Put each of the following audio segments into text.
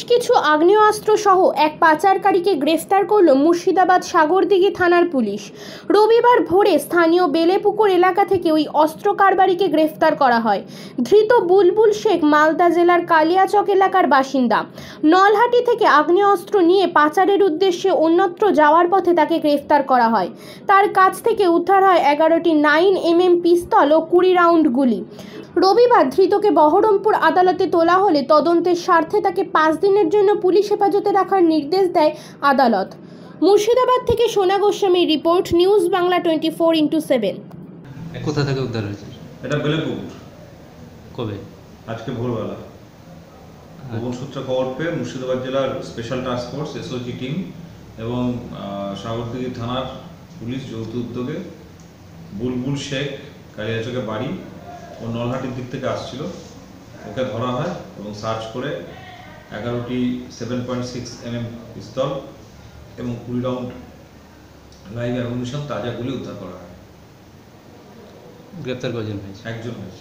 কিছু আগ্নেয়াস্ত্র সহ এক পাচারকারীকে গ্রেফতার করল মুর্শিদাবাদ সাগরদিঘি থানার পুলিশ। রবিবার ভোরে স্থানীয় বেলেপুকুর এলাকা থেকে ওই অস্ত্র কারবারিকে গ্রেফতার করা হয়। ধৃত বুলবুল শেখ মালদা জেলার কালিয়াচক এলাকার বাসিন্দা। নলহাটি থেকে আগ্নেয়াস্ত্র নিয়ে পাচারের উদ্দেশ্যে অন্যত্র যাওয়ার পথে তাকে গ্রেফতার করা হয়। তার কাছ থেকে উদ্ধার হয় 11টি 9mm পিস্তল ও 20 রাউন্ড গুলি। রবিবার ধৃতকে বহরমপুর আদালতে তোলা হলে তদন্তের স্বার্থে তাকে 5 দিনের জন্য পুলিশ হেফাজতে রাখার নির্দেশ দেয় আদালত। মুর্শিদাবাদ থেকে সোনা গোস্বামীর রিপোর্ট, নিউজ বাংলা 24x7। কোথা থেকে উদ্ধার হয়েছে? এটা বেলেপুকুর। কবে? আজকে ভোরবেলা গোপন সূত্রে খবর পেয়ে মুর্শিদাবাদ জেলার special task force SOG team এবং সাগরদিঘি থানার পুলিশ যৌথ উদ্যোগে বুলবুল শেখ কালিয়াচকে বাড়ি ও নলহাটির দিক থেকে আসছিল, ওকে ধরা হয় এবং সার্চ করে 11টি 7.6mm পিস্তল এবং 20 রাউন্ড লাইভ অ্যামুনিশন তাজা গুলি উদ্ধার করা হয়। গ্রেপ্তার কজন হয়েছে? একজন হয়েছে।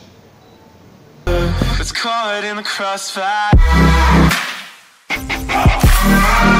It's caught in the crossfire.